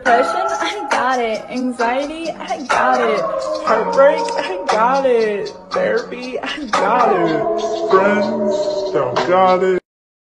Depression, I got it. Anxiety, I got it. Heartbreak, I got it. Therapy, I got it. Friends, don't got it.